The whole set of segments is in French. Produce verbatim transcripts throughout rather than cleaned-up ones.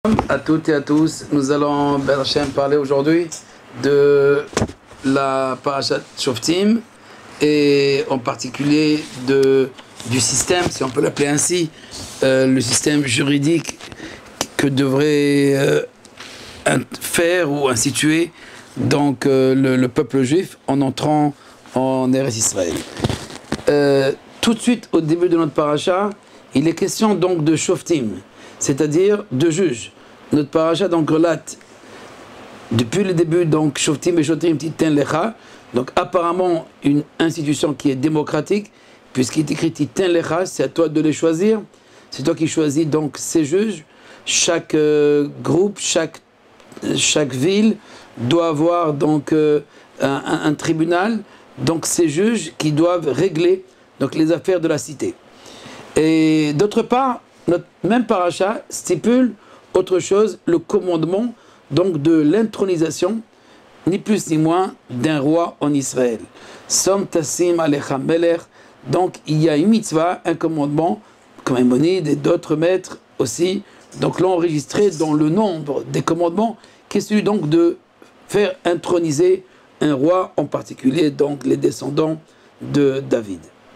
À toutes et à tous, nous allons Ben Hashem parler aujourd'hui de la Parashat Shoftim et en particulier de, du système, si on peut l'appeler ainsi, euh, le système juridique que devrait euh, faire ou instituer donc, euh, le, le peuple juif en entrant en Eretz Israël. Euh, tout de suite au début de notre Parasha, il est question donc de Shoftim, c'est-à-dire de juges. Notre parasha donc relate depuis le début donc Shoftim et Shoftim Titen Lecha, donc apparemment une institution qui est démocratique, puisqu'il est écrit Titen Lecha, c'est à toi de les choisir, c'est toi qui choisis donc ces juges. Chaque euh, groupe, chaque, chaque ville doit avoir donc euh, un, un, un tribunal, donc ces juges qui doivent régler donc les affaires de la cité. Et d'autre part, notre même parasha stipule autre chose, le commandement donc de l'intronisation, ni plus ni moins, d'un roi en Israël. Som tassim alecha melech, donc il y a une mitzvah, un commandement, comme Maïmonide et d'autres maîtres aussi, donc l'ont enregistré dans le nombre des commandements, qui est celui donc de faire introniser un roi, en particulier donc les descendants de David.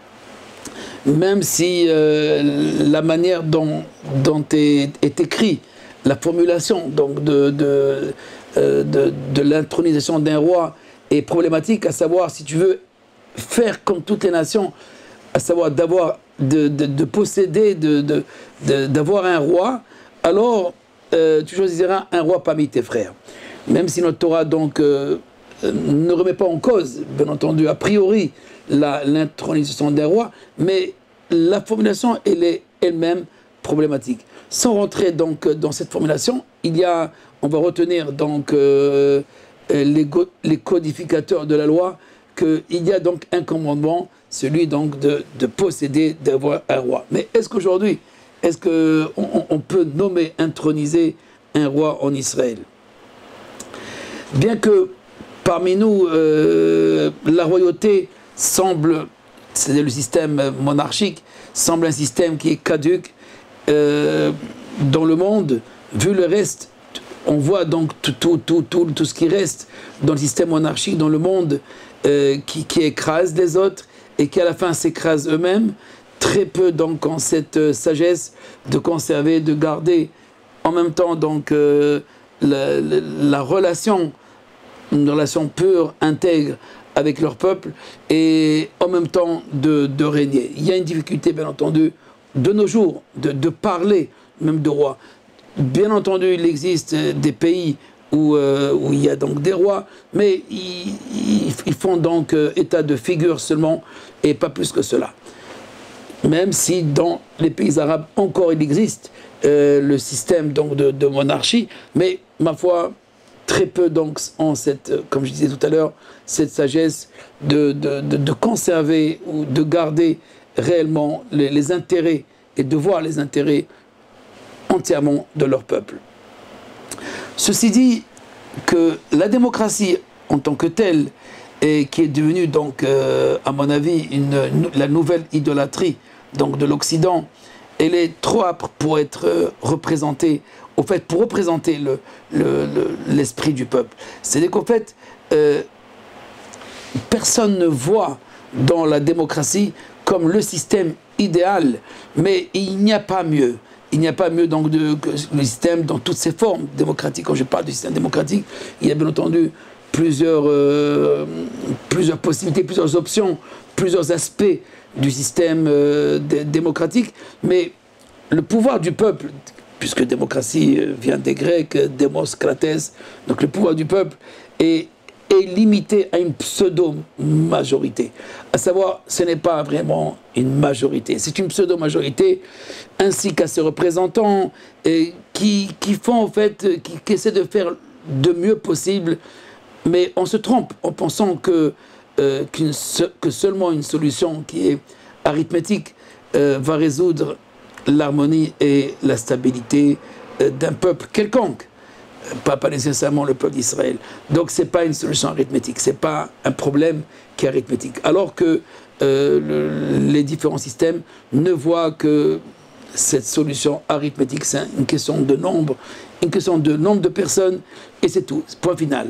Même si euh, la manière dont, dont est, est écrit la formulation donc de, de, euh, de, de l'intronisation d'un roi est problématique, à savoir si tu veux faire comme toutes les nations, à savoir d'avoir, de, de, de posséder, de, de, de, d'avoir un roi, alors euh, tu choisiras un roi parmi tes frères. Même si notre Torah donc euh, ne remet pas en cause, bien entendu, a priori, l'intronisation d'un roi, mais la formulation elle est elle-même problématique. Sans rentrer donc dans cette formulation, il y a, on va retenir donc euh, les, les codificateurs de la loi qu'il y a donc un commandement, celui donc de, de posséder, d'avoir un roi. Mais est-ce qu'aujourd'hui, est-ce qu'on on peut nommer, introniser un roi en Israël? Bien que parmi nous, euh, la royauté semble, c'est le système monarchique, semble un système qui est caduque, Euh, dans le monde, vu le reste, on voit donc tout, tout, tout, tout, tout ce qui reste dans le système monarchique, dans le monde, euh, qui, qui écrase les autres et qui à la fin s'écrase eux-mêmes. Très peu donc ont cette euh, sagesse de conserver, de garder en même temps donc euh, la, la, la relation, une relation pure, intègre avec leur peuple et en même temps de, de régner. Il y a une difficulté bien entendu de nos jours, de, de parler même de rois. Bien entendu, il existe des pays où, euh, où il y a donc des rois, mais ils, ils, ils font donc euh, état de figure seulement, et pas plus que cela. Même si dans les pays arabes encore il existe euh, le système donc de, de monarchie, mais ma foi, très peu donc ont cette, comme je disais tout à l'heure, cette sagesse de, de, de, de conserver ou de garder réellement les, les intérêts et de voir les intérêts entièrement de leur peuple. Ceci dit, que la démocratie en tant que telle, et qui est devenue donc, euh, à mon avis, une, une, la nouvelle idolâtrie donc, de l'Occident, elle est trop âpre pour être euh, représentée, au fait, pour représenter le, le, le, l'esprit du peuple. C'est-à-dire qu'au fait, euh, personne ne voit dans la démocratie comme le système idéal, mais il n'y a pas mieux. Il n'y a pas mieux donc de, que le système dans toutes ses formes démocratiques. Quand je parle du système démocratique, il y a bien entendu plusieurs, euh, plusieurs possibilités, plusieurs options, plusieurs aspects du système euh, démocratique, mais le pouvoir du peuple, puisque démocratie vient des Grecs, démos, krates, donc le pouvoir du peuple est est limité à une pseudo-majorité. À savoir, ce n'est pas vraiment une majorité, c'est une pseudo-majorité, ainsi qu'à ses représentants, et qui, qui font en fait, qui, qui essaient de faire de mieux possible, mais on se trompe en pensant que, euh, qu'une, que seulement une solution qui est arithmétique euh, va résoudre l'harmonie et la stabilité euh, d'un peuple quelconque. Pas, pas nécessairement le peuple d'Israël. Donc ce n'est pas une solution arithmétique, ce n'est pas un problème qui est arithmétique. Alors que euh, le, les différents systèmes ne voient que cette solution arithmétique, c'est une question de nombre, une question de nombre de personnes, et c'est tout, point final.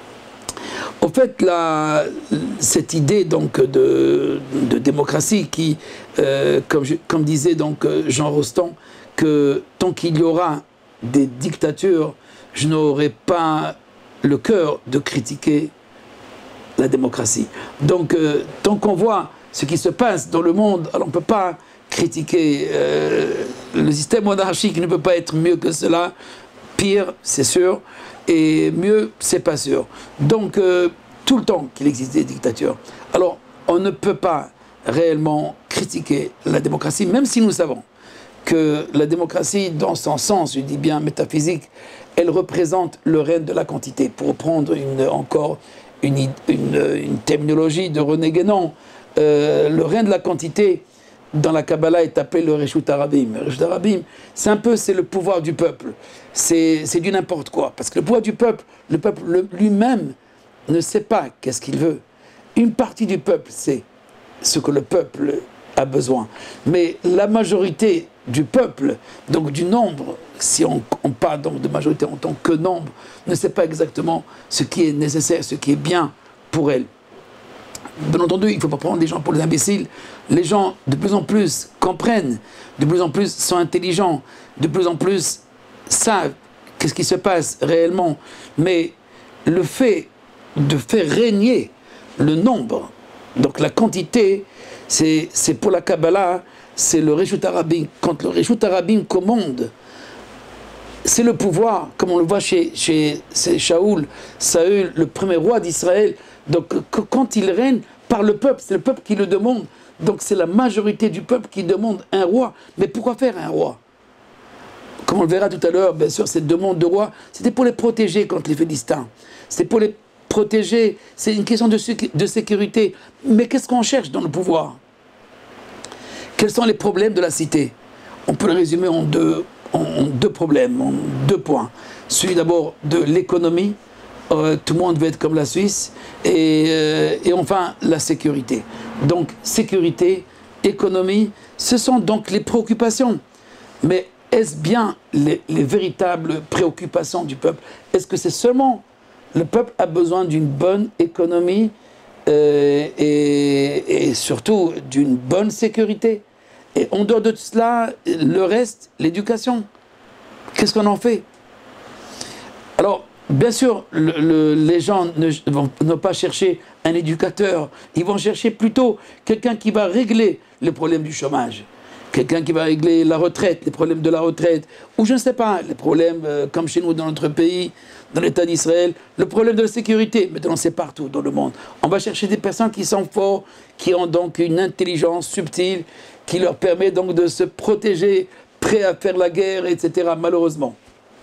En fait, la, cette idée donc de, de démocratie qui, euh, comme, je, comme disait donc Jean Rostand, que tant qu'il y aura des dictatures, je n'aurai pas le cœur de critiquer la démocratie. Donc, euh, tant qu'on voit ce qui se passe dans le monde, alors on ne peut pas critiquer euh, le système monarchique, ne peut pas être mieux que cela. Pire, c'est sûr, et mieux, c'est pas sûr. Donc, euh, tout le temps qu'il existe des dictatures. Alors, on ne peut pas réellement critiquer la démocratie, même si nous savons que la démocratie, dans son sens, je dis bien métaphysique, elle représente le règne de la quantité. Pour prendre une, encore une, une, une terminologie de René Guénon, euh, le règne de la quantité, dans la Kabbalah, est appelé le Reshut Harabim. Le Reshut Harabim, c'est un peu, c'est le pouvoir du peuple. C'est du n'importe quoi. Parce que le pouvoir du peuple, le peuple lui-même ne sait pas qu'est-ce qu'il veut. Une partie du peuple sait ce que le peuple a besoin. Mais la majorité du peuple, donc du nombre, si on, on parle donc de majorité en tant que nombre, ne sait pas exactement ce qui est nécessaire, ce qui est bien pour elle. Bien entendu, il ne faut pas prendre les gens pour des imbéciles. Les gens, de plus en plus, comprennent, de plus en plus sont intelligents, de plus en plus savent qu'est-ce qui se passe réellement. Mais le fait de faire régner le nombre, donc la quantité, c'est pour la Kabbalah, c'est le Reshut Harabim. Quand le Reshut Harabim commande, c'est le pouvoir, comme on le voit chez, chez, chez Shaoul, Saül, le premier roi d'Israël. Donc quand il règne par le peuple, c'est le peuple qui le demande. Donc c'est la majorité du peuple qui demande un roi. Mais pourquoi faire un roi? Comme on le verra tout à l'heure, bien sûr, cette demande de roi, c'était pour les protéger contre les Philistins. C'était pour les protéger, c'est une question de, de sécurité. Mais qu'est-ce qu'on cherche dans le pouvoir? Quels sont les problèmes de la cité? On peut le résumer en deux, en, en deux problèmes, en deux points. Celui d'abord de l'économie. Euh, tout le monde veut être comme la Suisse, et, euh, et enfin la sécurité. Donc sécurité, économie, ce sont donc les préoccupations. Mais est-ce bien les, les véritables préoccupations du peuple? Est-ce que c'est seulement le peuple a besoin d'une bonne économie euh, et, et surtout d'une bonne sécurité? Et en dehors de cela, le reste, l'éducation, qu'est-ce qu'on en fait? Alors, bien sûr, le, le, les gens ne vont ne pas chercher un éducateur, ils vont chercher plutôt quelqu'un qui va régler le problème du chômage, quelqu'un qui va régler la retraite, les problèmes de la retraite, ou je ne sais pas, les problèmes euh, comme chez nous dans notre pays, dans l'État d'Israël, le problème de la sécurité. Maintenant, c'est partout dans le monde. On va chercher des personnes qui sont forts, qui ont donc une intelligence subtile, qui leur permet donc de se protéger, prêts à faire la guerre, et cetera, malheureusement.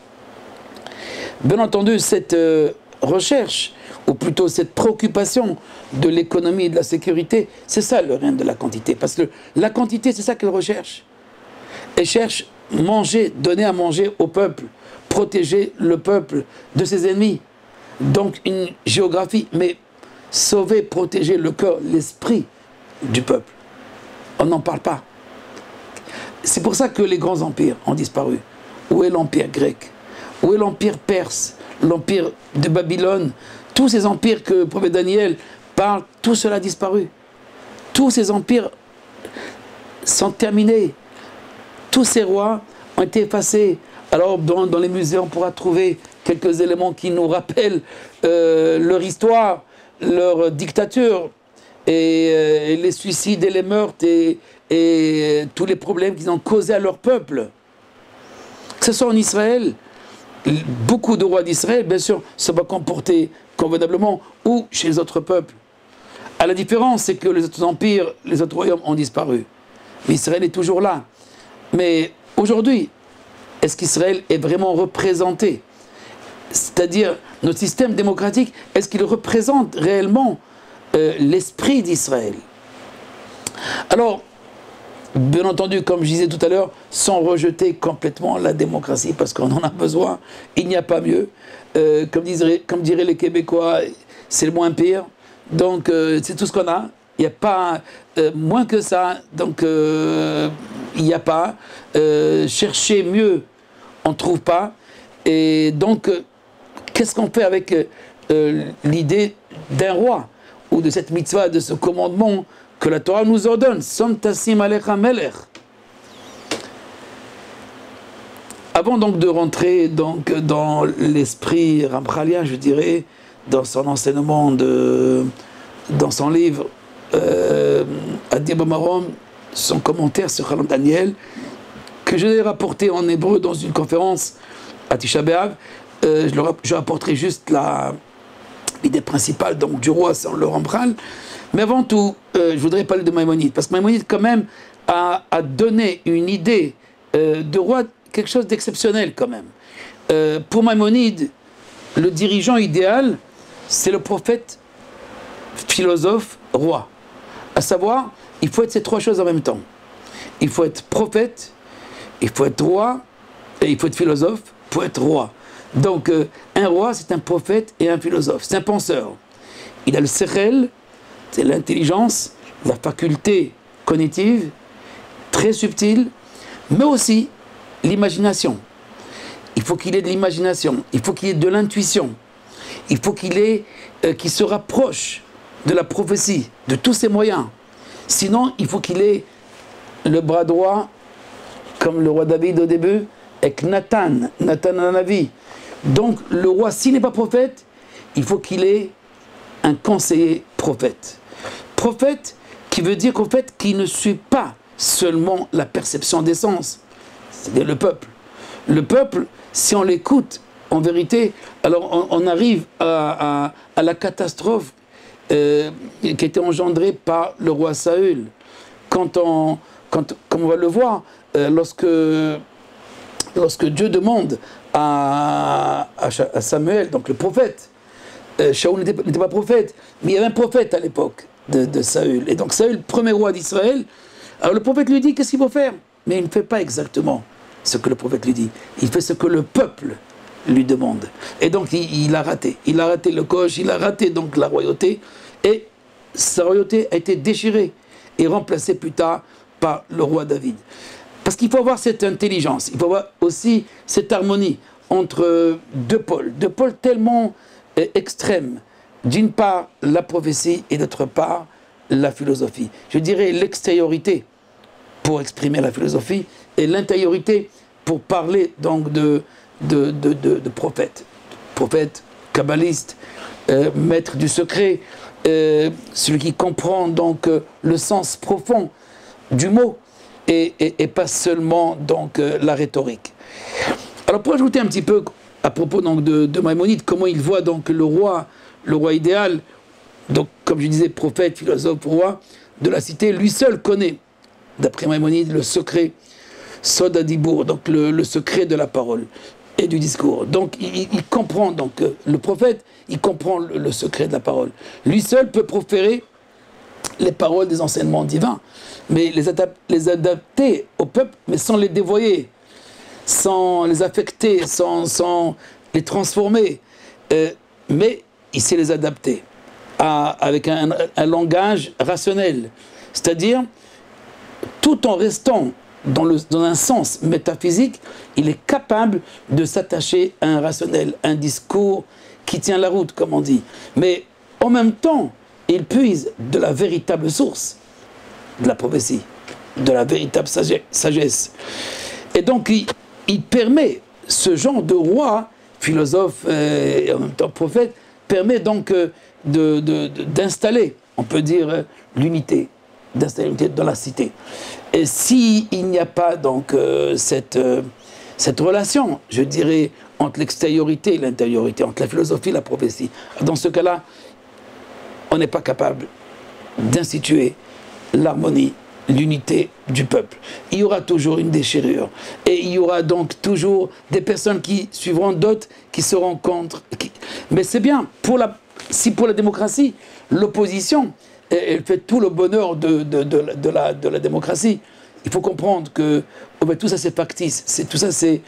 Bien entendu, cette euh, recherche, ou plutôt cette préoccupation de l'économie et de la sécurité, c'est ça le règne de la quantité. Parce que la quantité, c'est ça qu'elle recherche. Elle cherche manger, donner à manger au peuple, protéger le peuple de ses ennemis. Donc une géographie, mais sauver, protéger le cœur, l'esprit du peuple. On n'en parle pas. C'est pour ça que les grands empires ont disparu. Où est l'empire grec? Où est l'empire perse, l'empire de Babylone? Tous ces empires que le prophète Daniel parle, tout cela a disparu. Tous ces empires sont terminés. Tous ces rois ont été effacés. Alors dans, dans les musées, on pourra trouver quelques éléments qui nous rappellent euh, leur histoire, leur dictature, et, euh, et les suicides et les meurtres, et, et tous les problèmes qu'ils ont causés à leur peuple. Que ce soit en Israël, beaucoup de rois d'Israël, bien sûr, se vont comporter convenablement, ou chez les autres peuples. À la différence, c'est que les autres empires, les autres royaumes ont disparu. Mais Israël est toujours là. Mais aujourd'hui, est-ce qu'Israël est vraiment représenté? C'est-à-dire, notre système démocratique, est-ce qu'il représente réellement euh, l'esprit d'Israël? Alors, bien entendu, comme je disais tout à l'heure, sans rejeter complètement la démocratie, parce qu'on en a besoin, il n'y a pas mieux. Euh, comme, dirait, comme diraient les Québécois, c'est le moins pire. Donc, euh, c'est tout ce qu'on a. il n'y a pas euh, moins que ça, donc euh, il n'y a pas. Euh, chercher mieux, on ne trouve pas. Et donc, euh, qu'est-ce qu'on fait avec euh, l'idée d'un roi, ou de cette mitzvah, de ce commandement que la Torah nous ordonne? Som tasim alecha melech. Avant donc de rentrer donc dans l'esprit ramchalien, je dirais, dans son enseignement, de, dans son livre, euh, Adi Bamarom, son commentaire sur Chalam Daniel, que je l'ai rapporté en hébreu dans une conférence à Tisha B'Av, euh, je, le, je rapporterai juste l'idée principale donc, du roi sans le Ramchal. Mais avant tout, euh, je voudrais parler de Maïmonide, parce que Maïmonide quand même a, a donné une idée euh, de roi, quelque chose d'exceptionnel quand même. Euh, pour Maïmonide, le dirigeant idéal, c'est le prophète, philosophe, roi. À savoir, il faut être ces trois choses en même temps. Il faut être prophète, il faut être roi, et il faut être philosophe pour être roi. Donc, euh, un roi, c'est un prophète et un philosophe. C'est un penseur. Il a le sechel, c'est l'intelligence, la faculté cognitive, très subtile, mais aussi l'imagination. Il faut qu'il ait de l'imagination, il faut qu'il ait de l'intuition, il faut qu'il ait, euh, qu'il se rapproche de la prophétie, de tous ses moyens. Sinon, il faut qu'il ait le bras droit, comme le roi David au début, avec Nathan, Nathan Navi. Donc, le roi, s'il n'est pas prophète, il faut qu'il ait un conseiller prophète. Prophète qui veut dire qu'au fait, qu'il ne suit pas seulement la perception des sens, c'est-à-dire le peuple. Le peuple, si on l'écoute, en vérité, alors on, on arrive à, à, à la catastrophe euh, qui a été engendrée par le roi Saül. Quand on, quand, comme on va le voir, euh, lorsque, lorsque Dieu demande à, à, à Samuel, donc le prophète, euh, Shaoul n'était pas prophète, mais il y avait un prophète à l'époque de, de Saül. Et donc Saül, premier roi d'Israël, alors le prophète lui dit qu'est-ce qu'il faut faire, mais il ne fait pas exactement ce que le prophète lui dit. Il fait ce que le peuple lui demande. Et donc il, il a raté. Il a raté le coche, il a raté donc la royauté. Et sa royauté a été déchirée et remplacée plus tard par le roi David. Parce qu'il faut avoir cette intelligence, il faut avoir aussi cette harmonie entre deux pôles. Deux pôles tellement euh, extrêmes. D'une part, la prophétie et d'autre part, la philosophie. Je dirais l'extériorité pour exprimer la philosophie et l'intériorité pour parler donc de, de, de, de, de prophète. Prophète, kabbaliste, euh, maître du secret, euh, celui qui comprend donc euh, le sens profond du mot et, et, et pas seulement donc euh, la rhétorique. Alors pour ajouter un petit peu à propos donc de, de Maïmonide, comment il voit donc le roi, le roi idéal, donc comme je disais, prophète, philosophe, roi de la cité, lui seul connaît, d'après Maïmonide, le secret Sod Adibour, donc le, le secret de la parole et du discours. Donc il, il comprend, donc euh, le prophète, il comprend le, le secret de la parole. Lui seul peut proférer les paroles des enseignements divins, mais les, adap les adapter au peuple, mais sans les dévoyer, sans les affecter, sans, sans les transformer. Euh, mais il sait les adapter à, avec un, un langage rationnel, c'est-à-dire tout en restant dans, le, dans un sens métaphysique, il est capable de s'attacher à un rationnel, un discours qui tient la route, comme on dit. Mais en même temps, il puise de la véritable source de la prophétie, de la véritable sagesse. Et donc, il, il permet, ce genre de roi, philosophe euh, et en même temps prophète, permet donc euh, de, de, de, d'installer, on peut dire, euh, l'unité, d'installer l'unité dans la cité. Et s'il n'y a pas donc euh, cette, euh, cette relation, je dirais, entre l'extériorité et l'intériorité, entre la philosophie et la prophétie, dans ce cas-là, on n'est pas capable d'instituer l'harmonie, l'unité du peuple. Il y aura toujours une déchirure. Et il y aura donc toujours des personnes qui suivront d'autres, qui seront contre. Qui... Mais c'est bien, pour la, si pour la démocratie, l'opposition, elle fait tout le bonheur de, de, de, de, la, de la démocratie. Il faut comprendre que oh ben, tout ça c'est factice, c'est, tout ça c'est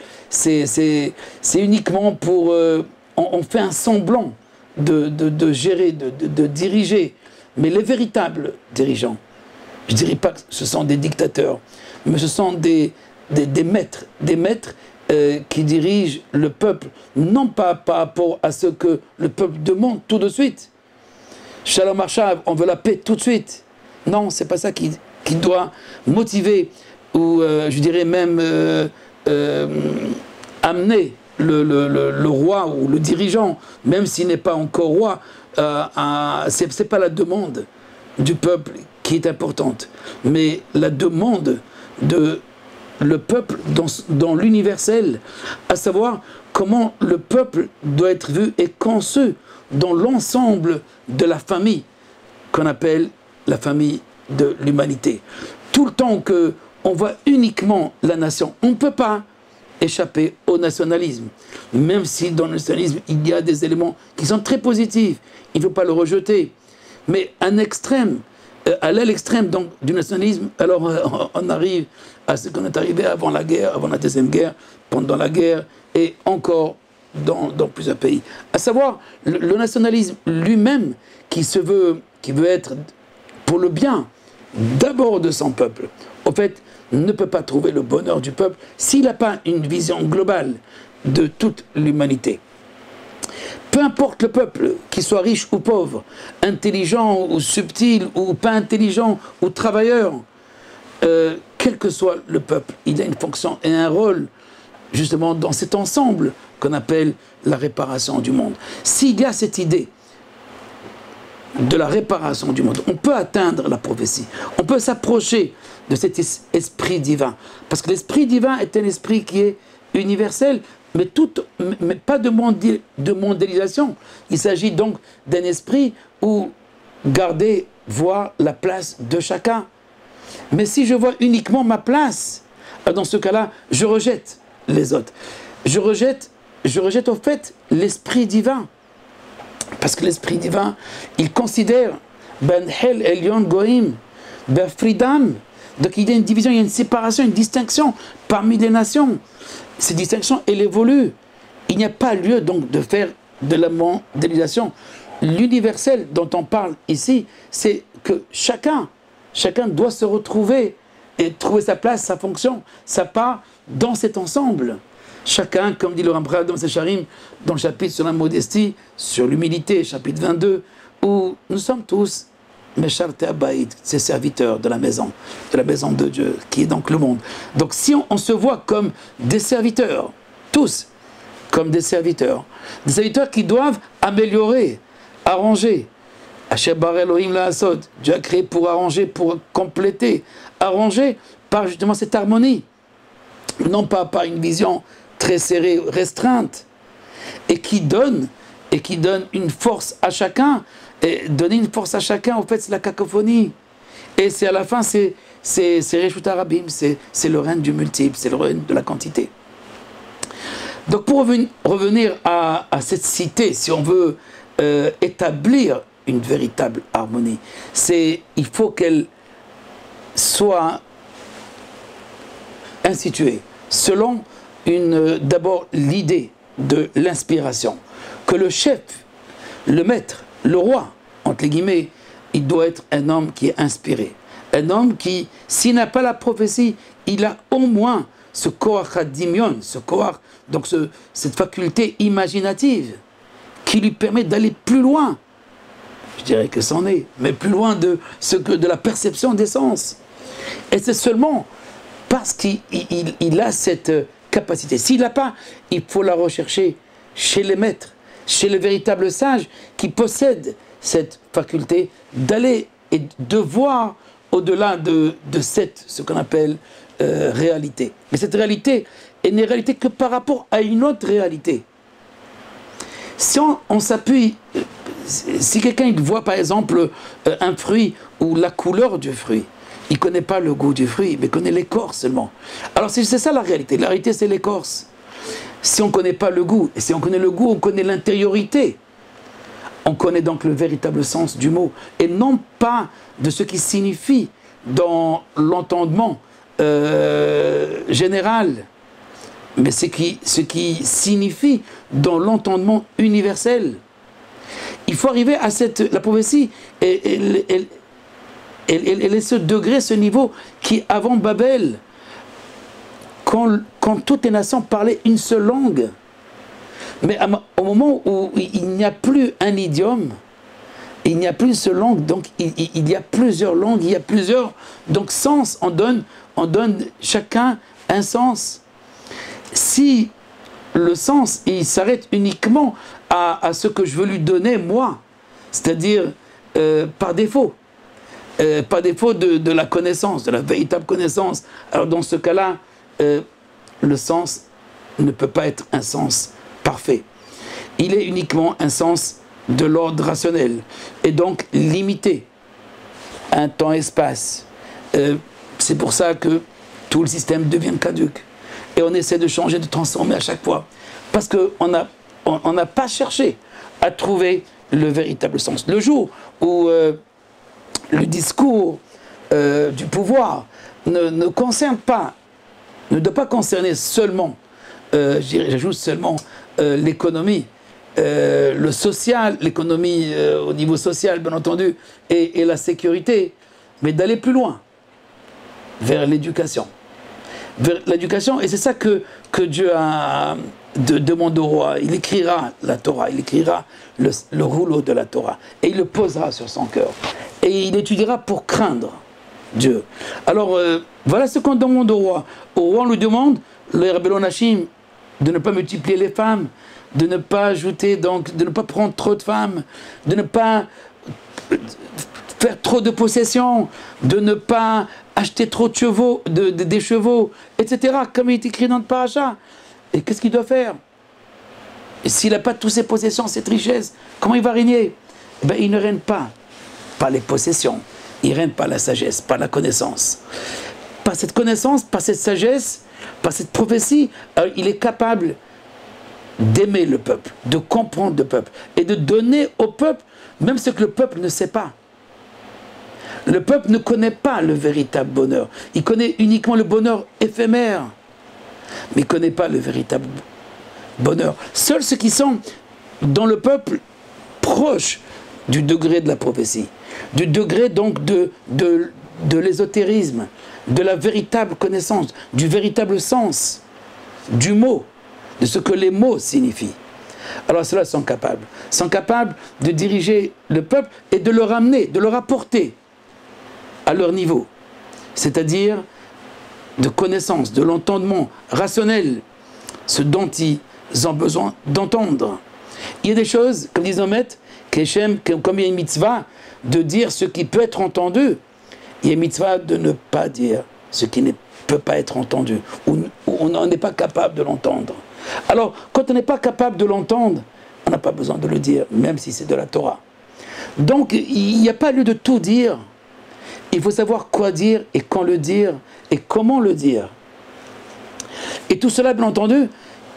uniquement pour... Euh, on, on fait un semblant de, de, de gérer, de, de, de diriger Mais les véritables dirigeants, je ne dirais pas que ce sont des dictateurs, mais ce sont des, des, des maîtres, des maîtres euh, qui dirigent le peuple, non pas par rapport à ce que le peuple demande tout de suite. Shalom Achav, on veut la paix tout de suite. Non, c'est pas ça qui, qui doit motiver, ou euh, je dirais même euh, euh, amener le, le, le, le roi ou le dirigeant, même s'il n'est pas encore roi, euh, ce n'est pas la demande du peuple qui est importante, mais la demande de le peuple dans, dans l'universel, à savoir comment le peuple doit être vu et conçu dans l'ensemble de la famille qu'on appelle la famille de l'humanité. Tout le temps qu'on voit uniquement la nation, on ne peut pas échapper au nationalisme, même si dans le nationalisme il y a des éléments qui sont très positifs, il ne faut pas le rejeter, mais un extrême, euh, à l'aile extrême donc, du nationalisme, alors euh, on arrive à ce qu'on est arrivé avant la guerre, avant la deuxième guerre, pendant la guerre et encore dans, dans plusieurs pays. À savoir le, le nationalisme lui-même qui se veut, qui veut être pour le bien d'abord de son peuple, au fait, ne peut pas trouver le bonheur du peuple s'il n'a pas une vision globale de toute l'humanité. Peu importe le peuple, qu'il soit riche ou pauvre, intelligent ou subtil, ou pas intelligent ou travailleur, euh, quel que soit le peuple, il a une fonction et un rôle justement dans cet ensemble qu'on appelle la réparation du monde. S'il y a cette idée de la réparation du monde, on peut atteindre la prophétie, on peut s'approcher de cet es esprit divin, parce que l'esprit divin est un esprit qui est universel, mais, tout, mais pas de, mondi, de mondialisation. Il s'agit donc d'un esprit où garder, voir la place de chacun. Mais si je vois uniquement ma place, dans ce cas-là, je rejette les autres. Je rejette, je rejette au fait l'esprit divin. Parce que l'esprit divin, il considère Ben Hel Elion Goïm, Ben Fridam. Donc il y a une division, il y a une séparation, une distinction parmi les nations. Cette distinction, elle évolue. Il n'y a pas lieu donc de faire de la mondialisation. L'universel dont on parle ici, c'est que chacun, chacun doit se retrouver et trouver sa place, sa fonction, sa part dans cet ensemble. Chacun, comme dit le Rambam dans ses Charim, dans le chapitre sur la modestie, sur l'humilité, chapitre vingt-deux, où nous sommes tous Mesharté Abaïd, ces serviteurs de la maison, de la maison de Dieu, qui est donc le monde. Donc si on, on se voit comme des serviteurs, tous comme des serviteurs, des serviteurs qui doivent améliorer, arranger. Asher bar Elohim la'asod, Dieu a créé pour arranger, pour compléter, arranger par justement cette harmonie, non pas par une vision très serrée, restreinte, et qui donne, et qui donne une force à chacun. Et donner une force à chacun, en fait, c'est la cacophonie. Et c'est à la fin, c'est Reshut Harabim, c'est le règne du multiple, c'est le règne de la quantité. Donc pour revenir, revenir à, à cette cité, si on veut euh, établir une véritable harmonie, c'est il faut qu'elle soit instituée selon d'abord l'idée de l'inspiration, que le chef, le maître, le roi, entre les guillemets, il doit être un homme qui est inspiré. Un homme qui, s'il n'a pas la prophétie, il a au moins ce koach hadimion, ce koach, donc ce, cette faculté imaginative, qui lui permet d'aller plus loin. Je dirais que c'en est, mais plus loin de, ce que, de la perception des sens. Et c'est seulement parce qu'il il, il a cette capacité. S'il n'a pas, il faut la rechercher chez les maîtres, chez les véritables sages qui possèdent cette faculté d'aller et de voir au-delà de, de cette, ce qu'on appelle euh, réalité. Mais cette réalité est une réalité que par rapport à une autre réalité. Si on, on s'appuie, si quelqu'un voit par exemple euh, un fruit ou la couleur du fruit, il ne connaît pas le goût du fruit, mais il connaît l'écorce seulement. Alors c'est ça la réalité. La réalité, c'est l'écorce. Si on ne connaît pas le goût, et si on connaît le goût, on connaît l'intériorité. On connaît donc le véritable sens du mot, et non pas de ce qui signifie dans l'entendement euh, général, mais ce qui, ce qui signifie dans l'entendement universel. il faut arriver à cette... La prophétie, elle, elle, elle, elle, elle est ce degré, ce niveau qui, avant Babel, quand, quand toutes les nations parlaient une seule langue, mais à, au moment où il n'y a plus un idiome, il n'y a plus une seule langue, donc il, il, il y a plusieurs langues, il y a plusieurs donc sens, on donne, on donne chacun un sens. Si le sens, il s'arrête uniquement à, à ce que je veux lui donner, moi, c'est-à-dire euh, par défaut, euh, par défaut de, de la connaissance, de la véritable connaissance, alors dans ce cas-là, euh, le sens ne peut pas être un sens parfait. Il est uniquement un sens de l'ordre rationnel, et donc limité, un temps-espace. Euh, c'est pour ça que tout le système devient caduque. Et on essaie de changer, de transformer à chaque fois. Parce qu'on n'a on n'a pas cherché à trouver le véritable sens. Le jour où euh, le discours euh, du pouvoir ne, ne concerne pas, ne doit pas concerner seulement, euh, j'ajoute seulement euh, l'économie, euh, le social, l'économie euh, au niveau social, bien entendu, et, et la sécurité, mais d'aller plus loin, vers l'éducation. Vers l'éducation, et c'est ça que, que Dieu a de, demande au roi. Il écrira la Torah, il écrira le, le rouleau de la Torah, et il le posera sur son cœur. Et il étudiera pour craindre Dieu. Alors, euh, voilà ce qu'on demande au roi. Au roi, on lui demande, le Rabbeinu Nashim, de ne pas multiplier les femmes, de ne pas ajouter, donc, de ne pas prendre trop de femmes, de ne pas faire trop de possessions, de ne pas acheter trop de chevaux, de, de, des chevaux, et cetera, comme il est écrit dans le paracha. Et qu'est-ce qu'il doit faire? S'il n'a pas toutes ses possessions, cette richesse, comment il va régner? Eh bien, il ne règne pas par les possessions, il règne par la sagesse, par la connaissance. Par cette connaissance, par cette sagesse, par cette prophétie, alors il est capable d'aimer le peuple, de comprendre le peuple, et de donner au peuple même ce que le peuple ne sait pas. Le peuple ne connaît pas le véritable bonheur. Il connaît uniquement le bonheur éphémère, mais il ne connaît pas le véritable bonheur. Seuls ceux qui sont dans le peuple proches du degré de la prophétie, du degré donc de, de, de l'ésotérisme, de la véritable connaissance, du véritable sens du mot, de ce que les mots signifient. Alors ceux-là sont capables, sont capables de diriger le peuple et de le ramener, de le rapporter à leur niveau, c'est-à-dire de connaissance, de l'entendement rationnel, ce dont ils ont besoin d'entendre. Il y a des choses, comme disent nos maîtres, comme il y a une mitzvah de dire ce qui peut être entendu, il y a une mitzvah de ne pas dire ce qui ne peut pas être entendu, ou on n'est pas capable de l'entendre. Alors, quand on n'est pas capable de l'entendre, on n'a pas besoin de le dire, même si c'est de la Torah. Donc, il n'y a pas lieu de tout dire. Il faut savoir quoi dire et quand le dire et comment le dire. Et tout cela, bien entendu,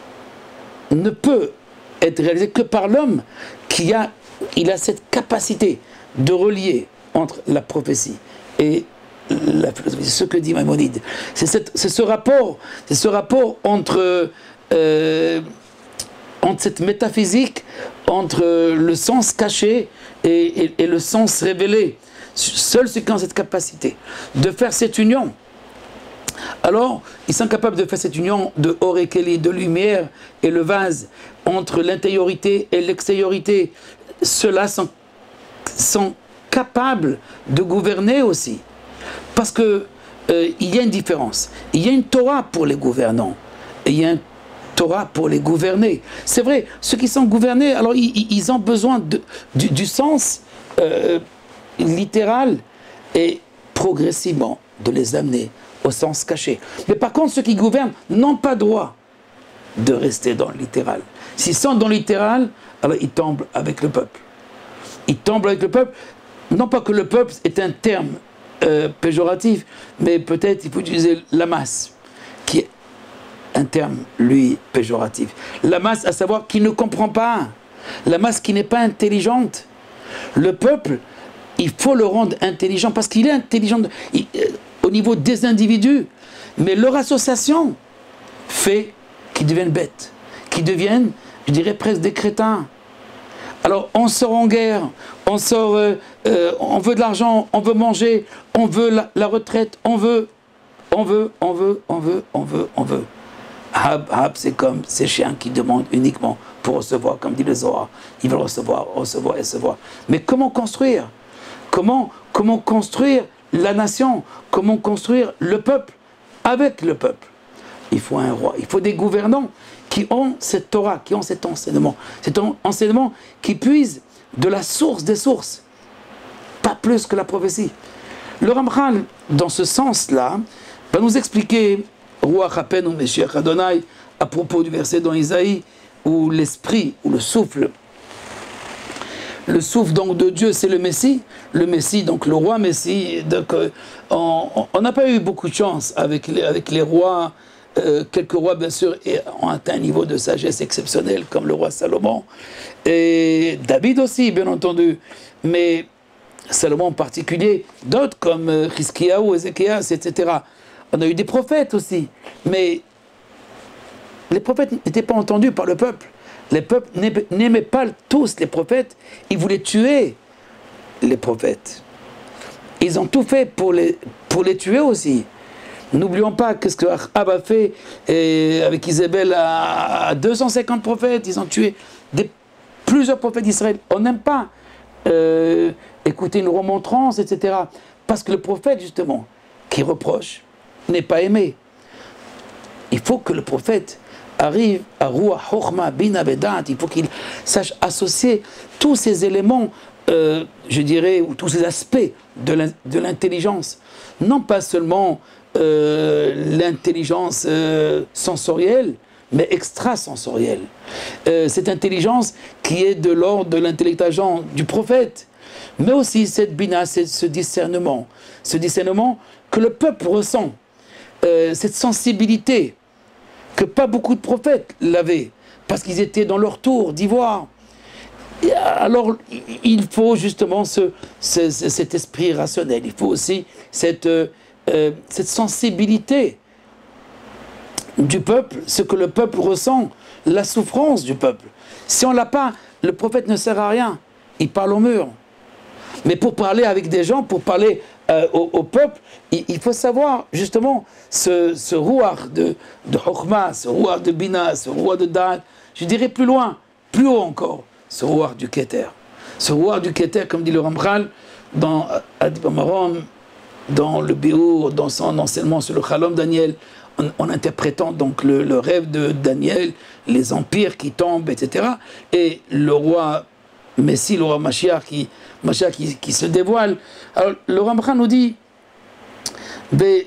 ne peut être réalisé que par l'homme qui a, il a cette capacité de relier entre la prophétie et la philosophie. C'est ce que dit Maïmonide. C'est ce rapport, c'est ce rapport entre, euh, entre cette métaphysique, entre le sens caché et, et, et le sens révélé. Seuls ceux qui ont cette capacité de faire cette union, alors ils sont capables de faire cette union de Orekeli, de lumière et le vase, entre l'intériorité et l'extériorité. Ceux-là sont, sont capables de gouverner aussi. Parce que euh, il y a une différence. Il y a une Torah pour les gouvernants et il y a une Torah pour les gouverner. C'est vrai, ceux qui sont gouvernés, alors ils, ils ont besoin de, du, du sens euh, littéral et progressivement de les amener au sens caché. Mais par contre, ceux qui gouvernent n'ont pas droit de rester dans le littéral. S'ils sont dans le littéral, alors ils tombent avec le peuple. Ils tombent avec le peuple, non pas que le peuple est un terme euh, péjoratif, mais peut-être il faut utiliser la masse, qui est un terme, lui, péjoratif. La masse, à savoir, qui ne comprend pas. La masse qui n'est pas intelligente. Le peuple, il faut le rendre intelligent, parce qu'il est intelligent il, euh, au niveau des individus. Mais leur association fait qu'ils deviennent bêtes, qu'ils deviennent, je dirais, presque des crétins. Alors on sort en guerre, on sort, euh, euh, on veut de l'argent, on veut manger, on veut la, la retraite, on veut, on veut, on veut, on veut, on veut, on veut. Hab, hab, c'est comme ces chiens qui demandent uniquement pour recevoir, comme dit le Zohar. Ils veulent recevoir, recevoir, recevoir. Mais comment construire? Comment, comment construire la nation? Comment construire le peuple avec le peuple? Il faut un roi, il faut des gouvernants qui ont cette Torah, qui ont cet enseignement. Cet enseignement qui puise de la source des sources, pas plus que la prophétie. Le Ramchal, dans ce sens-là, va nous expliquer, Ruach Hapen ou Meshiach Adonai, à propos du verset dans Isaïe, où l'esprit, ou le souffle, le souffle donc de Dieu, c'est le Messie, le Messie, donc le roi Messie. Donc, euh, on n'a pas eu beaucoup de chance avec les, avec les rois. Euh, quelques rois, bien sûr, ont atteint un niveau de sagesse exceptionnel, comme le roi Salomon, et David aussi, bien entendu, mais Salomon en particulier, d'autres comme euh, Hiskiyahu, Ézéchias, et cetera. On a eu des prophètes aussi, mais les prophètes n'étaient pas entendus par le peuple. Les peuples n'aimaient pas tous les prophètes, ils voulaient tuer les prophètes. Ils ont tout fait pour les, pour les tuer aussi. N'oublions pas que ce que Ahab a fait et avec Isabelle à deux cent cinquante prophètes, ils ont tué des, plusieurs prophètes d'Israël. On n'aime pas euh, écouter une remontrance, et cetera. Parce que le prophète, justement, qui reproche, n'est pas aimé. Il faut que le prophète arrive à Ruach Chochma Bina Vedat, il faut qu'il sache associer tous ces éléments, euh, je dirais, ou tous ces aspects de l'intelligence. Non pas seulement Euh, l'intelligence euh, sensorielle, mais extrasensorielle. Euh, cette intelligence qui est de l'ordre de l'intellectualisation du prophète, mais aussi cette bina, ce discernement, ce discernement que le peuple ressent, euh, cette sensibilité que pas beaucoup de prophètes l'avaient, parce qu'ils étaient dans leur tour d'ivoire. Alors, il faut justement ce, ce, cet esprit rationnel, il faut aussi cette Euh, cette sensibilité du peuple, ce que le peuple ressent, la souffrance du peuple. Si on ne l'a pas, le prophète ne sert à rien, il parle au mur. Mais pour parler avec des gens, pour parler euh, au, au peuple, il, il faut savoir justement ce, ce rouar de, de Chokhmah, ce rouar de Bina, ce rouar de Da'at, je dirais plus loin, plus haut encore, ce rouar du Keter. Ce rouar du Keter, comme dit le Ramchal, dans Adib Amarom, dans le Béour, dans son enseignement sur le Chalom Daniel, en, en interprétant donc le, le rêve de Daniel, les empires qui tombent, et cetera. Et le roi Messie, le roi Mashiach qui, Mashiach qui, qui se dévoile. Alors le Ramchal nous dit, il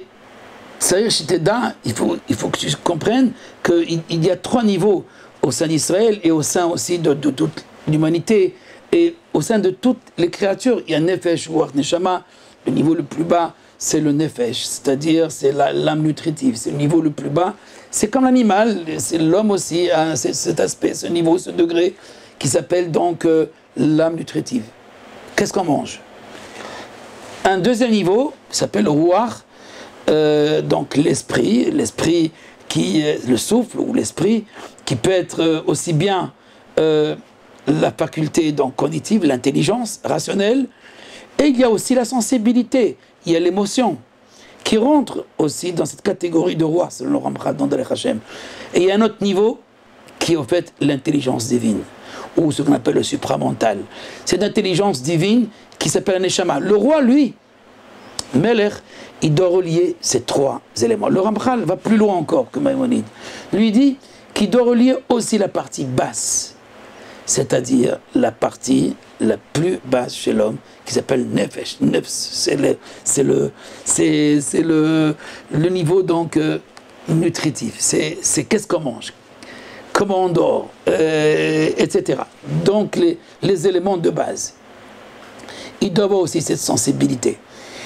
faut, il faut que tu comprennes qu'il il y a trois niveaux au sein d'Israël et au sein aussi de, de toute l'humanité. Et au sein de toutes les créatures, il y a Nefesh, Ruach, Neshama. Le niveau le plus bas, c'est le nefesh, c'est-à-dire c'est l'âme nutritive, c'est le niveau le plus bas. C'est comme l'animal, c'est l'homme aussi, hein, c'est cet aspect, ce niveau, ce degré, qui s'appelle donc euh, l'âme nutritive. Qu'est-ce qu'on mange? Un deuxième niveau s'appelle le ruach, euh, donc l'esprit, l'esprit qui, le souffle ou l'esprit, qui peut être aussi bien euh, la faculté donc cognitive, l'intelligence rationnelle. Et il y a aussi la sensibilité, il y a l'émotion, qui rentre aussi dans cette catégorie de roi, selon le Ramchal dans Dalech Hashem. Et il y a un autre niveau, qui est au fait l'intelligence divine, ou ce qu'on appelle le supramental. C'est l'intelligence divine qui s'appelle un Neshama. Le roi, lui, Melech, il doit relier ces trois éléments. Le Ramchal va plus loin encore que Maïmonide. Lui dit qu'il doit relier aussi la partie basse, c'est-à-dire la partie la plus basse chez l'homme, qui s'appelle Nefesh. Nefs, c'est le, c'est le, c'est, c'est le, le niveau donc euh, nutritif. C'est, c'est qu'est-ce qu'on mange, comment on dort, euh, et cetera. Donc les, les éléments de base. Il doit avoir aussi cette sensibilité.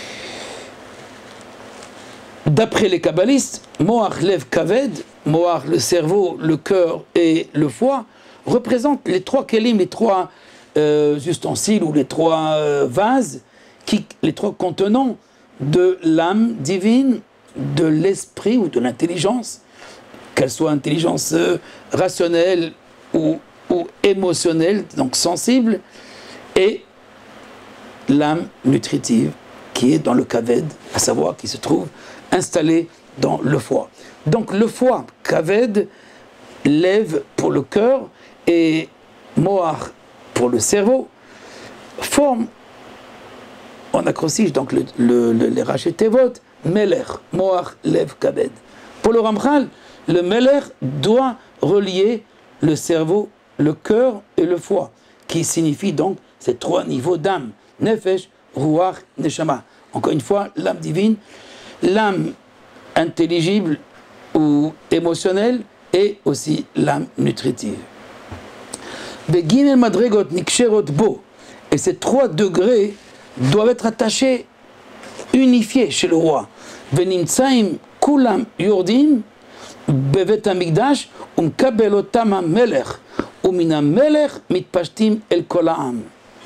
D'après les kabbalistes, Moach Lev Kaved, Moach le cerveau, le cœur et le foie, représentent les trois kelim, les trois euh, ustensiles ou les trois euh, vases, qui, les trois contenants de l'âme divine, de l'esprit ou de l'intelligence, qu'elle soit intelligence euh, rationnelle ou ou émotionnelle, donc sensible, et l'âme nutritive qui est dans le kaved, à savoir qui se trouve installée dans le foie. Donc le foie, kaved, lève pour le cœur et moar pour le cerveau, forme en acrostiche donc le, le, le, les rachets tevot, meler, moar, lève, kaved. Pour le Ramchal, le meler doit relier le cerveau, le cœur et le foie, qui signifie donc ces trois niveaux d'âme, nefesh, ruach, neshama. Encore une fois, l'âme divine, l'âme intelligible ou émotionnelle et aussi l'âme nutritive. Beginel madregot niksherot bo, et ces trois degrés doivent être attachés, unifiés chez le roi. Venimtsaim kulam yordim bevet hamikdash umkabel otam hamelech umin hamelech mitpashtim el kol ha'am.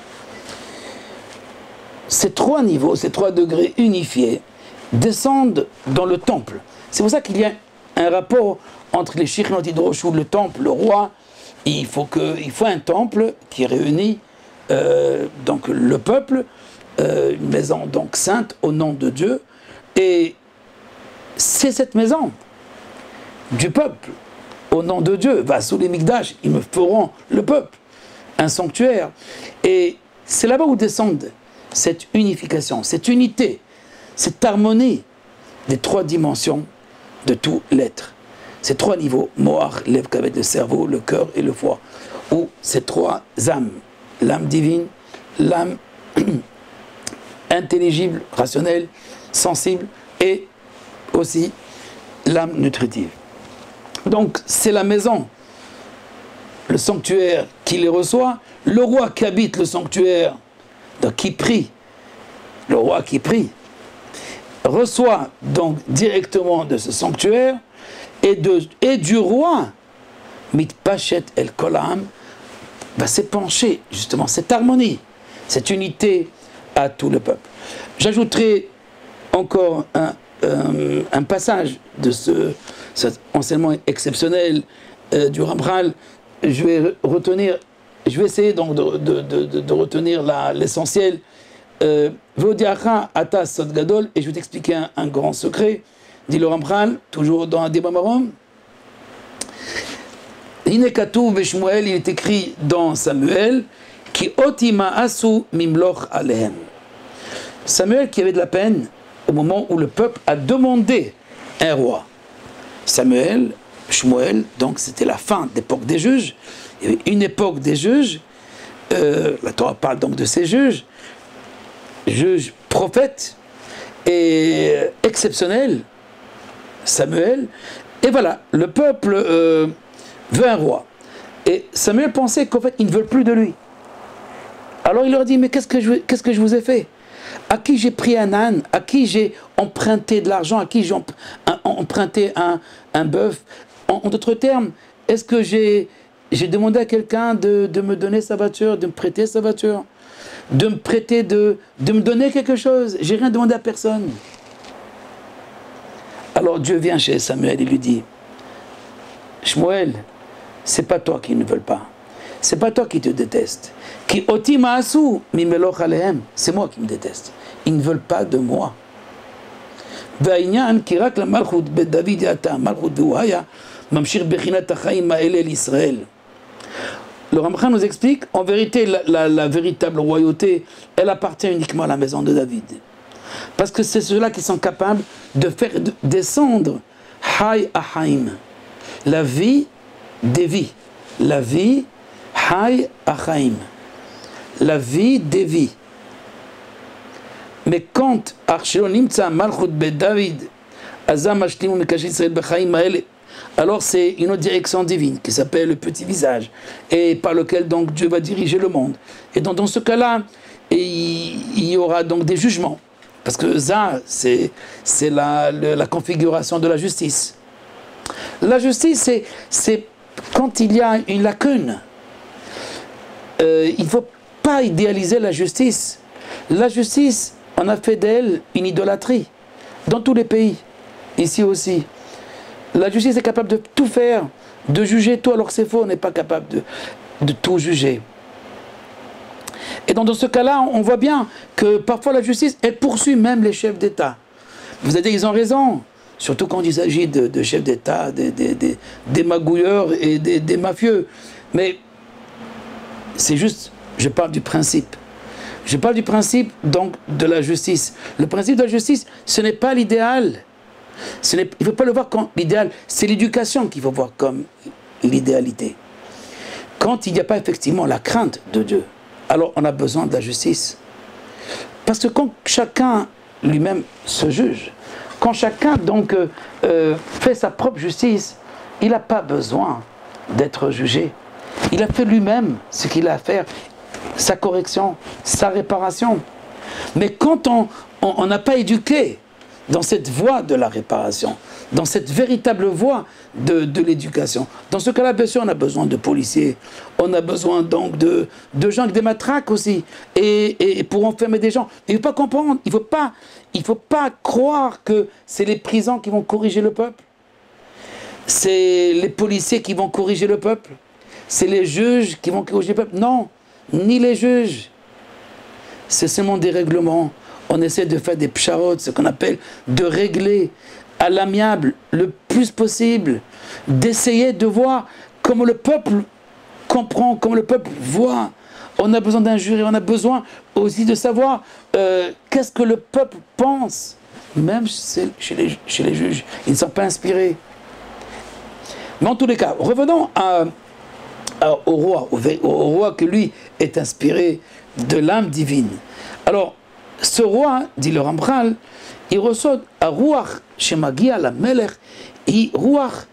Ces trois niveaux, ces trois degrés unifiés descendent dans le temple. C'est pour ça qu'il y a un rapport entre les Shichnot Hidroshu, le temple, le roi. Il faut, que, il faut un temple qui réunit euh, donc le peuple, euh, une maison donc sainte au nom de Dieu. Et c'est cette maison du peuple au nom de Dieu. Va sous les Mikdash, ils me feront le peuple, un sanctuaire. Et c'est là-bas où descendent cette unification, cette unité, cette harmonie des trois dimensions de tout l'être. Ces trois niveaux, Moar, lève avec le cerveau, le cœur et le foie, ou ces trois âmes, l'âme divine, l'âme intelligible, rationnelle, sensible, et aussi l'âme nutritive. Donc c'est la maison, le sanctuaire qui les reçoit, le roi qui habite le sanctuaire, donc qui prie, le roi qui prie, reçoit donc directement de ce sanctuaire, et, de, et du roi, mitpachet el kol ha'am, va s'épancher justement cette harmonie, cette unité à tout le peuple. J'ajouterai encore un, un, un passage de ce, cet enseignement exceptionnel euh, du Ramchal. Je vais retenir, je vais essayer donc de, de, de, de, de retenir l'essentiel. Vodiacha ata sod gadol, et je vais t'expliquer un, un grand secret. Dit le Ramchal, toujours dans un débat marom. Hinekatu veshmuel, il est écrit dans Samuel, qui otima asu mimloch alehem. Samuel qui avait de la peine au moment où le peuple a demandé un roi. Samuel, Shmuel, donc c'était la fin de l'époque des juges. Il y avait une époque des juges. Euh, la Torah parle donc de ces juges, juges prophètes et exceptionnels. Samuel, et voilà, le peuple euh, veut un roi. Et Samuel pensait qu'en fait, ils ne veulent plus de lui. Alors il leur dit, mais qu'est-ce que je, qu'est-ce que je vous ai fait? À qui j'ai pris un âne? À qui j'ai emprunté de l'argent? À qui j'ai emprunté un, un bœuf? En, en d'autres termes, est-ce que j'ai j'ai demandé à quelqu'un de, de me donner sa voiture, de me prêter sa voiture, de me prêter, de, de me donner quelque chose? J'ai rien demandé à personne. Alors Dieu vient chez Samuel et lui dit, Shmuel, c'est pas toi qui ne veulent pas, c'est pas toi qui te déteste. Ki oti ma'asu mimeloch alehem, c'est moi qui me déteste. Ils ne veulent pas de moi. Va'inyan ki rak la malchut bet David yata malchut v'uhaya mamshir bechinat hachaim ha'ele l'Israël. Le Ramchal nous explique, en vérité, la, la, la véritable royauté, elle appartient uniquement à la maison de David. Parce que c'est ceux-là qui sont capables de faire descendre Hay Achaim, la vie des vies. La vie, Hay Achaim, la vie des vies. Mais quand Arshelo Nimtza Malchut Be David, Azam Ashlimu Mekash Israël Bechaim Maele, alors c'est une autre direction divine qui s'appelle le petit visage, et par lequel donc Dieu va diriger le monde. Et donc dans ce cas-là, il, il y aura donc des jugements. Parce que ça, c'est la, la configuration de la justice. La justice, c'est quand il y a une lacune. Euh, il ne faut pas idéaliser la justice. La justice, on a fait d'elle une idolâtrie. Dans tous les pays, ici aussi. La justice est capable de tout faire, de juger tout alors que c'est faux, on n'est pas capable de... de tout juger. Et donc dans ce cas-là, on voit bien que parfois la justice, elle poursuit même les chefs d'État. Vous avez dit, ils ont raison, surtout quand il s'agit de, de chefs d'État, des, des, des, des magouilleurs et des, des mafieux. Mais c'est juste, je parle du principe. Je parle du principe donc de la justice. Le principe de la justice, ce n'est pas l'idéal. Il ne faut pas le voir comme l'idéal, c'est l'éducation qu'il faut voir comme l'idéalité. Quand il n'y a pas effectivement la crainte de Dieu, alors on a besoin de la justice. Parce que quand chacun lui-même se juge, quand chacun donc euh, fait sa propre justice, il n'a pas besoin d'être jugé. Il a fait lui-même ce qu'il a à faire, sa correction, sa réparation. Mais quand on n'a pas éduqué dans cette voie de la réparation, dans cette véritable voie de, de l'éducation, dans ce cas-là, bien sûr, on a besoin de policiers, on a besoin donc de, de gens avec des matraques aussi, et, et pour enfermer des gens. Il ne faut pas comprendre, il ne faut pas, il faut pas croire que c'est les prisons qui vont corriger le peuple, c'est les policiers qui vont corriger le peuple, c'est les juges qui vont corriger le peuple. Non, ni les juges. C'est seulement des règlements. On essaie de faire des psharot, ce qu'on appelle de régler à l'amiable le plus possible, d'essayer de voir comment le peuple comprend, comment le peuple voit. On a besoin d'un jury, on a besoin aussi de savoir euh, qu'est-ce que le peuple pense. Même chez les, chez les juges, ils ne sont pas inspirés. Mais en tous les cas, revenons à, à, au roi, au, au roi que lui est inspiré de l'âme divine. Alors, ce roi, dit le Rambral, il reçoit à Ruach Shemagia la Melech, et Ruach,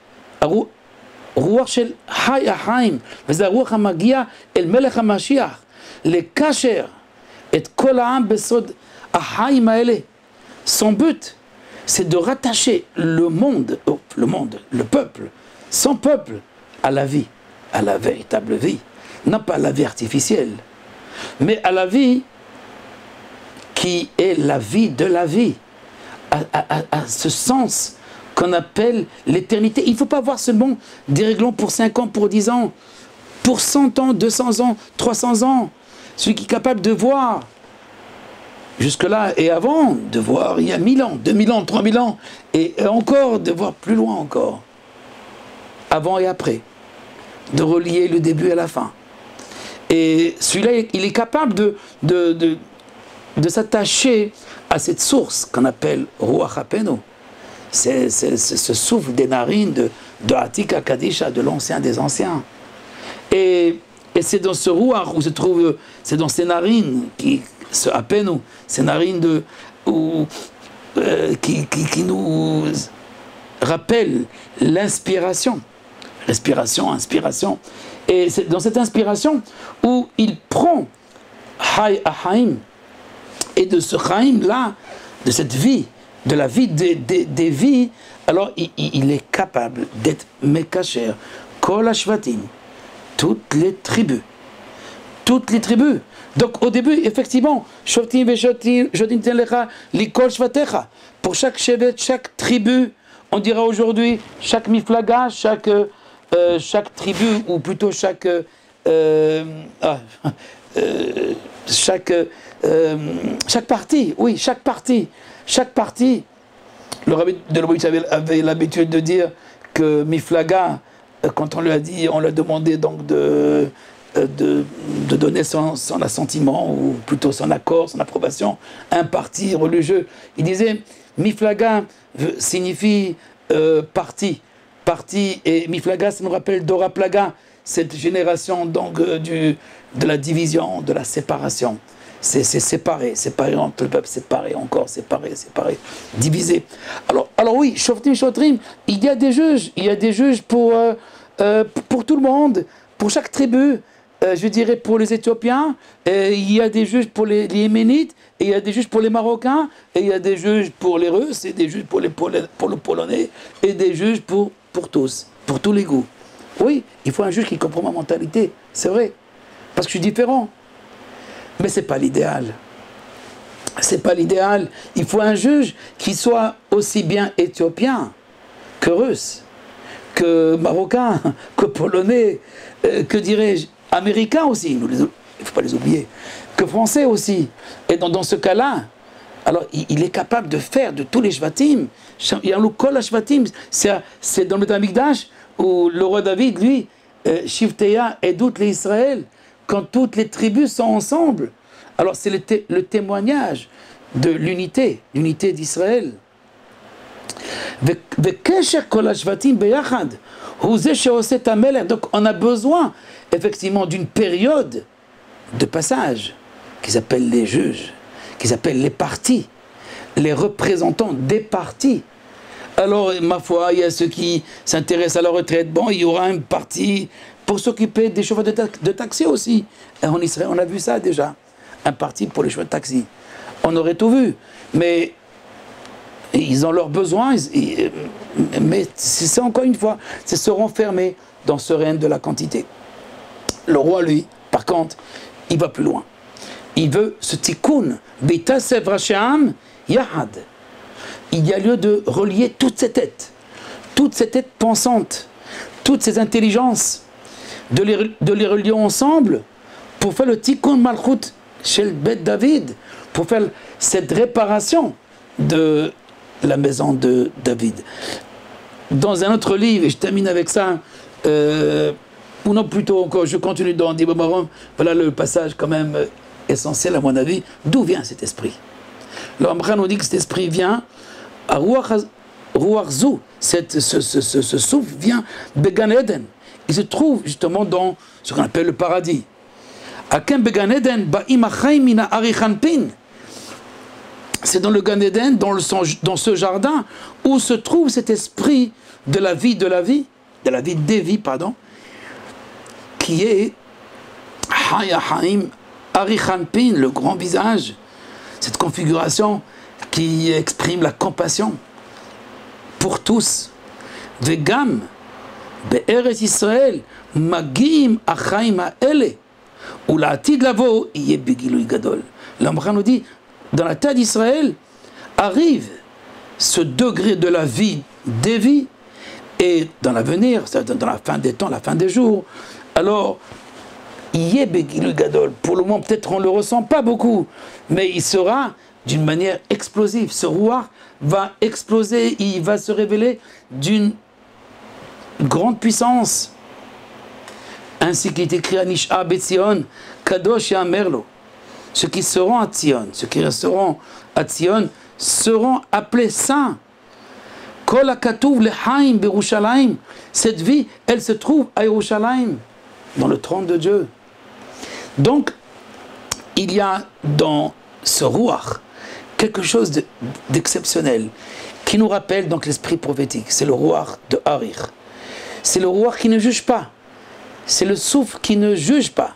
Ruach shel Hay Ahaim, וזה הרוח המגיע אל מלך המשיח, לקשר את כל העם בסוד החיים האלה. Son but, c'est de rattacher le monde, oh, le monde, le peuple, son peuple, à la vie, à la véritable vie. Non pas à la vie artificielle, mais à la vie qui est la vie de la vie, à, à, à, à ce sens qu'on appelle l'éternité. Il ne faut pas voir seulement des règlements pour cinq ans, pour dix ans, pour cent ans, deux cents ans, trois cents ans. Celui qui est capable de voir jusque-là et avant, de voir il y a mille ans, deux mille ans, trois mille ans, et encore de voir plus loin encore, avant et après, de relier le début à la fin. Et celui-là, il est capable de, de, de, de s'attacher à cette source qu'on appelle Ruach HaPeno. C'est ce souffle des narines de, de Atika Kadisha, de l'ancien des anciens. Et, et c'est dans ce Ruach où se trouve, c'est dans ces narines, qui, ce HaPeno, ces narines de, où, euh, qui, qui, qui nous rappellent l'inspiration. Respiration, inspiration. Et c'est dans cette inspiration où il prend Hay Ahaim, et de ce Chaim-là, de cette vie, de la vie des, des, des vies, alors il, il est capable d'être Mekacher, Kol HaShvatim, toutes les tribus. Toutes les tribus. Donc au début, effectivement, Shoftim Veshotim, Jodim Tenlecha, Likol Shvatecha. Pour chaque chevet, chaque tribu, on dira aujourd'hui, chaque miflaga, chaque, euh, chaque tribu, ou plutôt chaque. Euh, ah, euh, chaque. Euh, chaque partie, oui, chaque partie, chaque partie. Le rabbi de Lubavitch avait, avait l'habitude de dire que Miflaga, quand on lui a dit, on lui a demandé donc de, de, de donner son, son assentiment, ou plutôt son accord, son approbation, à un parti religieux. Il disait, Miflaga signifie euh, parti, parti, et Miflaga, ça nous rappelle Dora Plaga, cette génération donc euh, du, de la division, de la séparation. C'est séparé, séparé entre le peuple, séparé encore, séparé, séparé, divisé. Alors, alors oui, Shoftim Shotrim, il y a des juges, il y a des juges pour, euh, euh, pour tout le monde, pour chaque tribu, euh, je dirais pour les Éthiopiens, et il y a des juges pour les, les Yéménites, et il y a des juges pour les Marocains, et il y a des juges pour les Russes, et des juges pour, les, pour, les, pour le Polonais, et des juges pour, pour tous, pour tous les goûts. Oui, il faut un juge qui comprend ma mentalité, c'est vrai, parce que je suis différent. Mais ce n'est pas l'idéal. Ce n'est pas l'idéal. Il faut un juge qui soit aussi bien éthiopien que russe, que marocain, que polonais, euh, que dirais-je, américains aussi, il ne faut pas les oublier, que français aussi. Et dans, dans ce cas-là, alors il, il est capable de faire de tous les shvatim, il y a le kol shvatim, c'est dans le Beth Amikdash où le roi David, lui, euh, Shivteya et toutes les Israël, quand toutes les tribus sont ensemble, alors c'est le, té le témoignage de l'unité, l'unité d'Israël. Donc on a besoin effectivement d'une période de passage qui s'appelle les juges, qui s'appelle les partis, les représentants des partis. Alors ma foi, il y a ceux qui s'intéressent à la retraite, bon, il y aura un parti pour s'occuper des chauffeurs de, ta de taxi aussi. Et en Israël, on a vu ça déjà, un parti pour les chauffeurs de taxi. On aurait tout vu, mais ils ont leurs besoins, ils, mais c'est encore une fois, c'est se renfermer dans ce règne de la quantité. Le roi, lui, par contre, il va plus loin. Il veut ce tikkun, b'itasev rashe'am yahad. Il y a lieu de relier toutes ces têtes, toutes ces têtes pensantes, toutes ces intelligences, de les, de les relier ensemble pour faire le tikkun malchut chez le Beth David, pour faire cette réparation de la maison de David. Dans un autre livre, et je termine avec ça, euh, ou non plutôt encore, je continue dans Dibre Marom, voilà le passage quand même essentiel à mon avis, d'où vient cet esprit. Le Ramchal nous dit que cet esprit vient à Ruach-Zou, ce, ce, ce, ce, ce souffle vient de Gan Eden. Il se trouve justement dans ce qu'on appelle le paradis. Akem Began Eden, Ba'im Achaim Mina Arichanpin. C'est dans le Gan Eden, dans, le, dans ce jardin, où se trouve cet esprit de la vie de la vie, de la vie des vies, pardon, qui est Hayahaim Arichanpin, le grand visage, cette configuration qui exprime la compassion pour tous. Vegam, Be'eretz Israël, Magim Achaim Ha'ele, ou la Atid Lavo, Yé Begilui Gadol. L'Amra nous dit, dans la terre d'Israël, arrive ce degré de la vie des vies, et dans l'avenir, c'est-à-dire dans la fin des temps, la fin des jours, alors, Yé Begilui Gadol, pour le moment, peut-être on ne le ressent pas beaucoup, mais il sera d'une manière explosive. Ce roi va exploser, il va se révéler d'une grande puissance. Ainsi qu'il est écrit à Nisha Betzion, Kadosh Yamerlo. Ceux qui seront à Tzion, ceux qui resteront à Tzion, seront appelés saints. Kol HaKatuv Lechaim Berushalayim. Cette vie, elle se trouve à Yerushalayim, dans le trône de Dieu. Donc, il y a dans ce Ruach quelque chose d'exceptionnel qui nous rappelle donc l'esprit prophétique. C'est le Ruach de Harir. C'est le Ruach qui ne juge pas. C'est le souffle qui ne juge pas.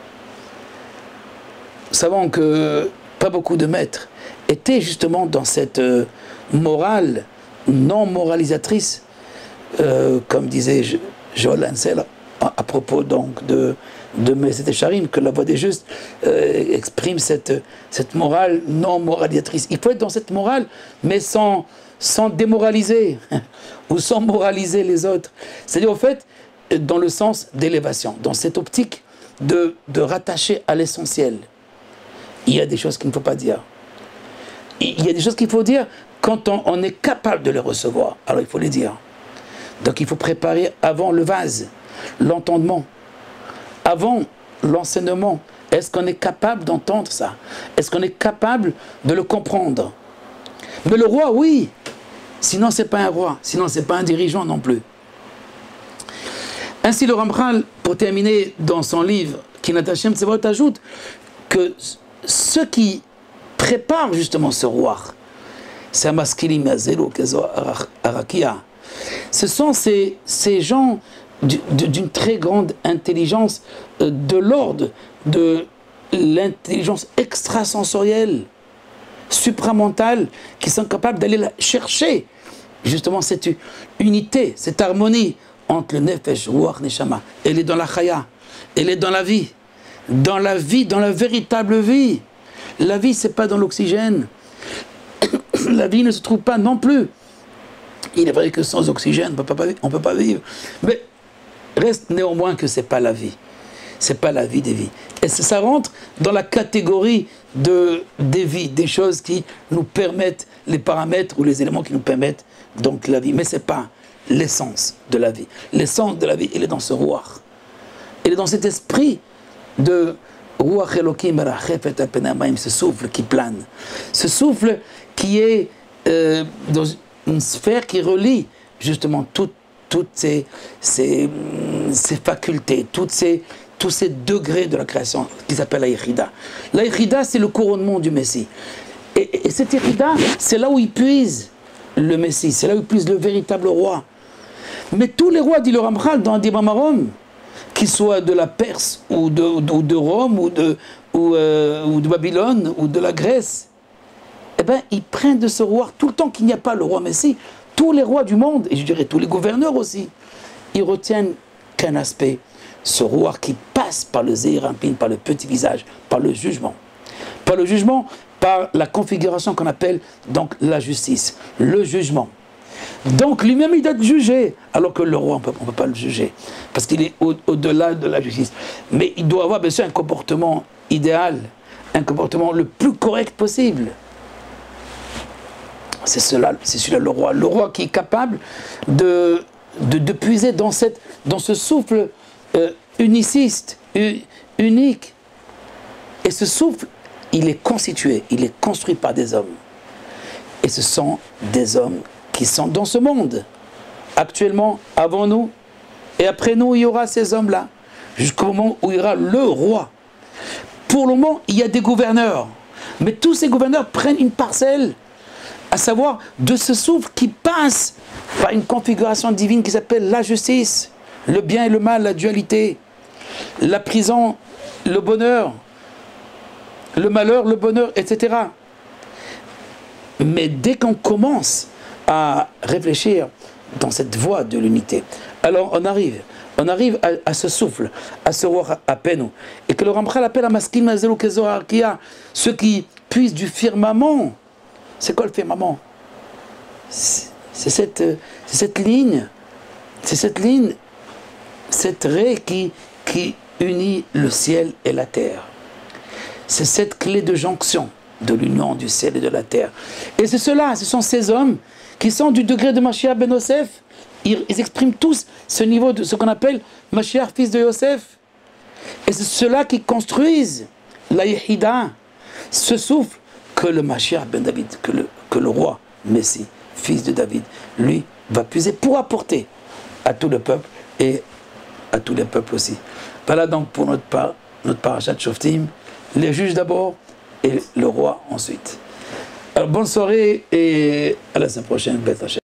Nous savons que pas beaucoup de maîtres étaient justement dans cette euh, morale non moralisatrice, euh, comme disait Joël Ansel à, à propos donc de, de Meset Sharim, que la voix des justes euh, exprime cette, cette morale non moralisatrice. Il faut être dans cette morale, mais sans, sans démoraliser ou sans moraliser les autres. C'est-à-dire, au fait, dans le sens d'élévation, dans cette optique de, de rattacher à l'essentiel. Il y a des choses qu'il ne faut pas dire. Il y a des choses qu'il faut dire quand on, on est capable de les recevoir. Alors il faut les dire. Donc il faut préparer avant le vase, l'entendement, avant l'enseignement. Est-ce qu'on est capable d'entendre ça? Est-ce qu'on est capable de le comprendre? Mais le roi, oui. Sinon, ce n'est pas un roi. Sinon, ce n'est pas un dirigeant non plus. Ainsi, le Ramchal, pour terminer dans son livre, Kinat Hashem Tzevot, ajoute que ceux qui préparent justement ce roi, c'est Amaskilim Yazelo Kezo Arakia, ce sont ces, ces gens d'une très grande intelligence, de l'ordre de l'intelligence extrasensorielle, supramentale, qui sont capables d'aller chercher justement cette unité, cette harmonie entre le Nefesh, Ruach, Neshama. Elle est dans la Chaya, elle est dans la vie, dans la vie, dans la véritable vie. La vie, c'est pas dans l'oxygène. La vie ne se trouve pas non plus. Il est vrai que sans oxygène, on ne peut pas vivre. Mais reste néanmoins que ce n'est pas la vie. c'est pas la vie des vies. Et ça rentre dans la catégorie de, des vies, des choses qui nous permettent, les paramètres ou les éléments qui nous permettent donc la vie. Mais c'est pas l'essence de la vie. L'essence de la vie, elle est dans ce roi. Elle est dans cet esprit de Ruach Elokim, ce souffle qui plane. Ce souffle qui est euh, dans une sphère qui relie justement toutes, toutes ces, ces, ces facultés, toutes ces, tous ces degrés de la création qui s'appelle la Yechida. La Yechida, c'est le couronnement du Messie. Et, et cette Yechida, c'est là où il puise le Messie, c'est là où il puise le véritable roi. Mais tous les rois, dit le Ramchal, dans Adibamarom, qu'ils soient de la Perse, ou de, ou de Rome, ou de, ou, euh, ou de Babylone, ou de la Grèce, eh bien, ils prennent de ce roi, tout le temps qu'il n'y a pas le roi Messie, tous les rois du monde, et je dirais tous les gouverneurs aussi, ils retiennent qu'un aspect, ce roi qui passe par le Zéhirampin, par le petit visage, par le jugement. Par le jugement, par la configuration qu'on appelle donc la justice, le jugement. Donc lui-même il doit être jugé, alors que le roi on peut, ne peut pas le juger, parce qu'il est au-delà de la justice. Mais il doit avoir bien sûr un comportement idéal, un comportement le plus correct possible. C'est cela, c'est celui-là le roi. Le roi qui est capable de, de, de puiser dans, cette, dans ce souffle euh, uniciste, unique. Et ce souffle, il est constitué, il est construit par des hommes. Et ce sont des hommes qui sont dans ce monde. Actuellement, avant nous, et après nous, il y aura ces hommes-là, jusqu'au moment où il y aura le roi. Pour le moment, il y a des gouverneurs, mais tous ces gouverneurs prennent une parcelle, à savoir de ce souffle qui passe par une configuration divine qui s'appelle la justice, le bien et le mal, la dualité, la prison, le bonheur, le malheur, le bonheur, et cetera. Mais dès qu'on commence à réfléchir dans cette voie de l'unité, alors on arrive, on arrive à, à ce souffle, à ce roi à peine, et que le Ramchal appelle à Maskin Mazelu Kezor Arkia, ceux qui puissent du firmament. C'est quoi le firmament? C'est cette, cette ligne, c'est cette ligne, cette raie qui, qui unit le ciel et la terre. C'est cette clé de jonction de l'union du ciel et de la terre. Et c'est cela, ce sont ces hommes qui sont du degré de Mashiach ben Yosef. Ils, ils expriment tous ce niveau de ce qu'on appelle Mashiach, fils de Yosef. Et c'est ceux-là qui construisent la Yechida, ce souffle que le Mashiach ben David, que le, que le roi Messie, fils de David, lui, va puiser pour apporter à tout le peuple et à tous les peuples aussi. Voilà donc pour notre part, notre parachat Shoftim, les juges d'abord et le roi ensuite. Alors bonne soirée et à la semaine prochaine.